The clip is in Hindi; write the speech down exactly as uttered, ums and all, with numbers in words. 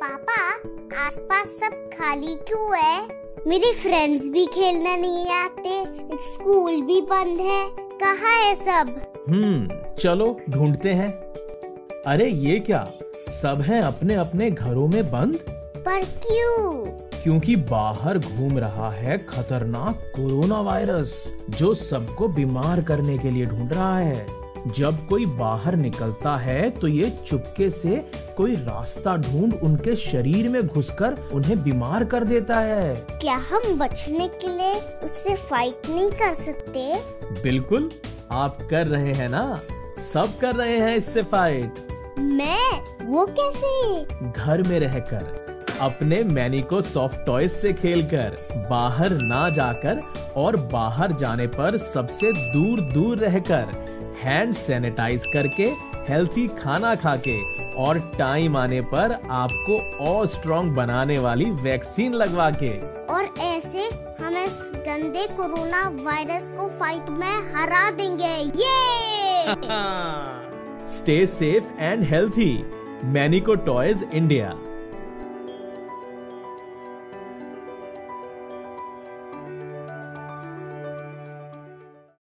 पापा, आसपास सब खाली क्यों है? मेरे फ्रेंड्स भी खेलने नहीं आते, स्कूल भी बंद है, कहाँ है सब? हम्म चलो ढूंढते हैं। अरे ये क्या, सब हैं अपने अपने घरों में बंद। पर क्यों? क्योंकि बाहर घूम रहा है खतरनाक कोरोना वायरस, जो सबको बीमार करने के लिए ढूंढ रहा है। जब कोई बाहर निकलता है तो ये चुपके से कोई रास्ता ढूंढ उनके शरीर में घुसकर उन्हें बीमार कर देता है। क्या हम बचने के लिए उससे फाइट नहीं कर सकते? बिल्कुल, आप कर रहे हैं ना, सब कर रहे हैं इससे फाइट। मैं? वो कैसे? घर में रहकर, अपने मैनिको सॉफ्ट टॉयज से खेलकर, बाहर ना जाकर और बाहर जाने पर सबसे दूर दूर रहकर, हैंड सैनिटाइज करके, हेल्थी खाना खाके और टाइम आने पर आपको और स्ट्रॉन्ग बनाने वाली वैक्सीन लगवा के। और ऐसे हम इस गंदे कोरोना वायरस को फाइट में हरा देंगे। ये stay safe and healthy. Maniko toys India.